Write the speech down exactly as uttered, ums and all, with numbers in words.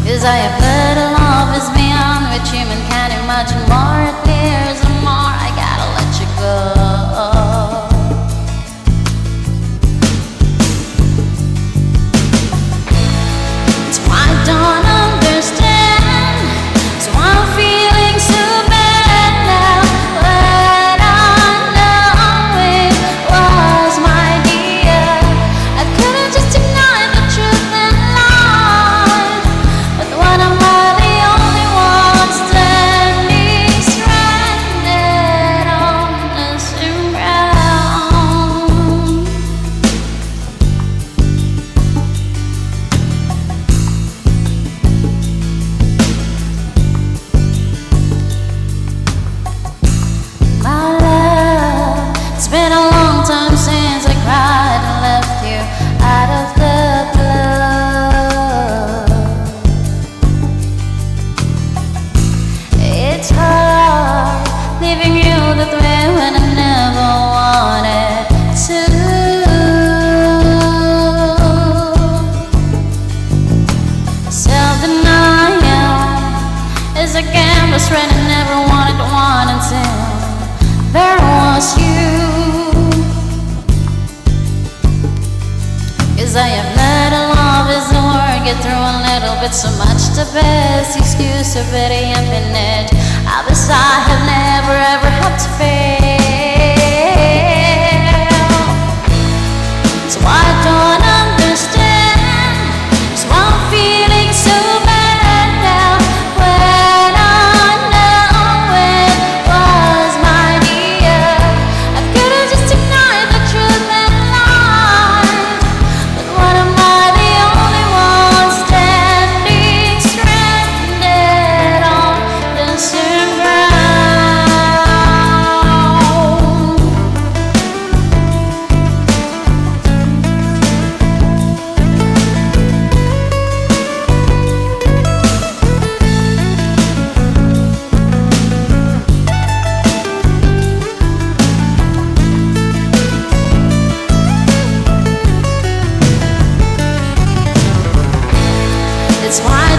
'Cause I have heard love is beyond which human can imagine. More it clears and more I gotta let you go. So I don't understand, so I'm feeling so bad now. But I know it was my dear. I couldn't just deny the truth and lie. But what am I, the only one standing stranded on the same ground? My love, it's been a long time since I cried and left you out of the blue. It's hard leaving you that way when I never wanted to. Self-denial is a gambler's friend I never wanted one until there was you. 'Cause I have let love is the word get through a little bit, so much the best excuse to pity and finish. Others I have never ever had to fail. So I don't understand, so I'm feeling so bad now. When I know it was my dear, I couldn't just deny the truth and lie. But what am I, the only one standing stranded on the same ground? It's why